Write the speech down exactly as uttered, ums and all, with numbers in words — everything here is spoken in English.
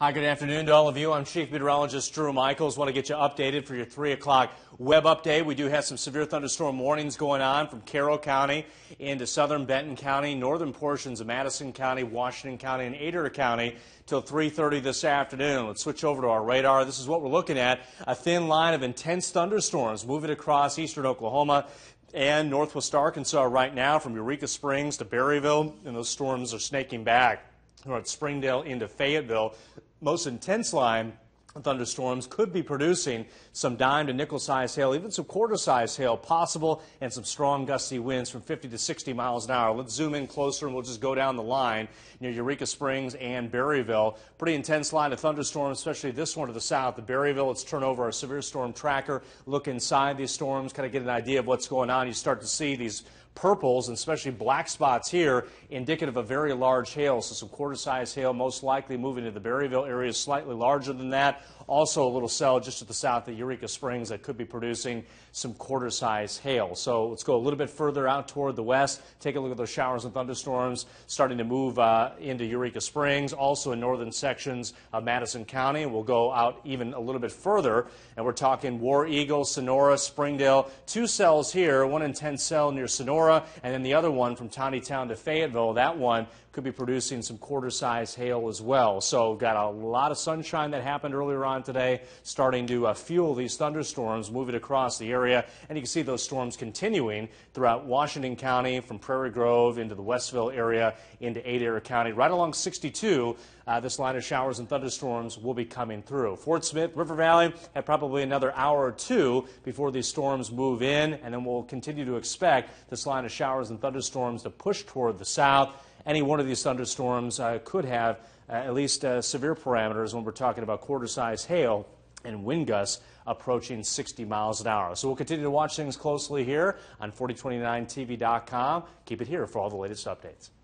Hi, good afternoon to all of you. I'm Chief Meteorologist Drew Michaels. Want to get you updated for your three o'clock web update. We do have some severe thunderstorm warnings going on from Carroll County into southern Benton County, northern portions of Madison County, Washington County, and Adair County till three thirty this afternoon. Let's switch over to our radar. This is what we're looking at. A thin line of intense thunderstorms moving across eastern Oklahoma and northwest Arkansas right now from Eureka Springs to Berryville, and those storms are snaking back. We're at Springdale into Fayetteville. Most intense line of thunderstorms could be producing some dime to nickel-sized hail, even some quarter-sized hail possible, and some strong gusty winds from fifty to sixty miles an hour. Let's zoom in closer and we'll just go down the line near Eureka Springs and Berryville. Pretty intense line of thunderstorms, especially this one to the south. The Berryville, let's turn over our severe storm tracker, look inside these storms, kind of get an idea of what's going on. You start to see these purples and especially black spots here indicative of very large hail. So some quarter-sized hail most likely moving to the Berryville area, slightly larger than that. Also a little cell just to the south of Eureka Springs that could be producing some quarter-sized hail. So let's go a little bit further out toward the west. Take a look at those showers and thunderstorms starting to move uh, into Eureka Springs, also in northern sections of Madison County. We'll go out even a little bit further, and we're talking War Eagle, Sonora, Springdale. Two cells here, one intense cell near Sonora, and then the other one from Tawnytown to Fayetteville. That one could be producing some quarter-sized hail as well. So got a lot of sunshine that happened earlier on today, starting to uh, fuel these thunderstorms moving across the area. And you can see those storms continuing throughout Washington County, from Prairie Grove into the Westville area, into Adair County. Right along sixty-two, uh, this line of showers and thunderstorms will be coming through. Fort Smith, River Valley, have probably another hour or two before these storms move in, and then we'll continue to expect this line of showers and thunderstorms to push toward the south. Any one of these thunderstorms uh, could have uh, at least uh, severe parameters when we're talking about quarter-sized hail and wind gusts approaching sixty miles an hour. So we'll continue to watch things closely here on forty twenty-nine T V dot com. Keep it here for all the latest updates.